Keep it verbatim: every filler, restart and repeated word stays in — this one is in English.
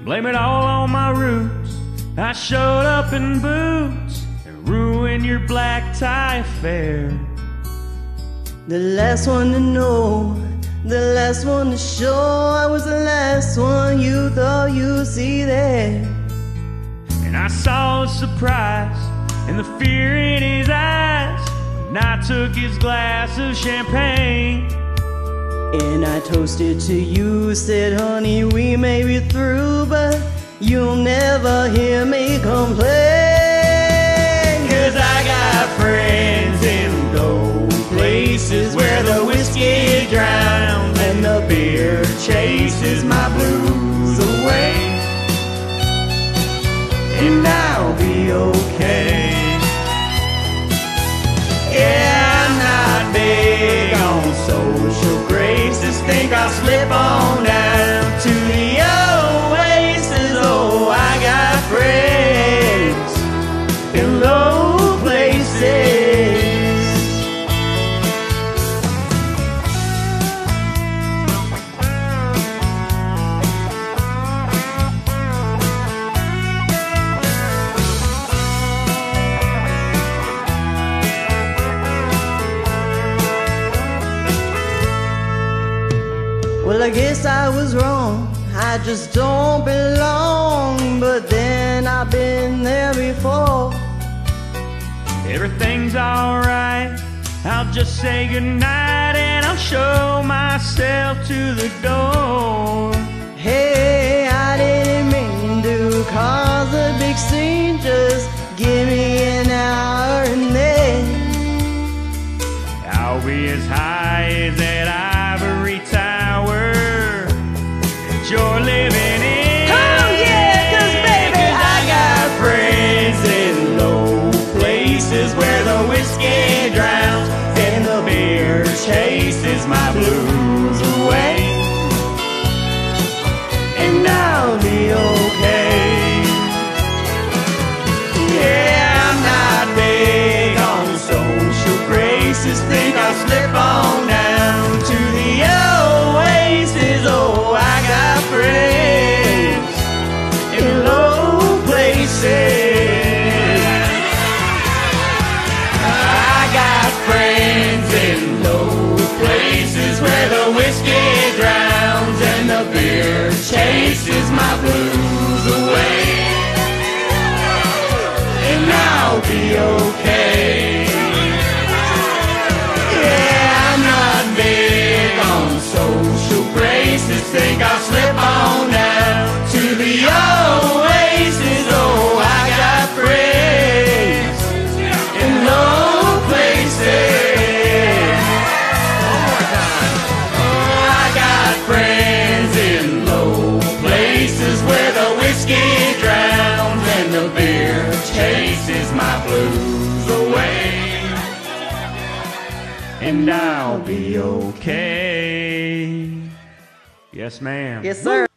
Blame it all on my roots. I showed up in boots and ruined your black tie affair. The last one to know, the last one to show, I was the last one you thought you'd see there. And I saw the surprise and the fear in his eyes when I took his glass of champagne. And I toasted to you, said, honey, we may be through, but you'll never hear me complain. Cause I got friends in those places where the whiskey drowns and the beer chases my blues away. And I'll be okay. Yeah, I'm not big on social graces. Think I'll slip on down to the oasis. Oh, I got friends in low places. Well, I guess I was wrong, I just don't belong. But then I've been there before. Everything's alright, I'll just say goodnight and I'll show myself to the door. Hey, I didn't mean to cause a big scene, just give me an hour and then I'll be as high as that ivory tower that you're living in. Oh yeah, cause baby, I got friends in low places where the whiskey drowns and the beer chases my blues away. And I'll be okay. Yeah, I'm not big on social graces. Think I'll slip on down to the oasis. Oh, I got friends in low places. I got friends in low places where the whiskey drowns and the beer chases my blues away. And I'll be okay. Yeah, I'm not big on social graces. Think I'll slip on down to the oasis. Oh, I got friends in low places. One more time. Oh, I got friends in low places where the whiskey drowns and the beer chases my blues away. And I'll be okay. Yes, ma'am. yes, sir.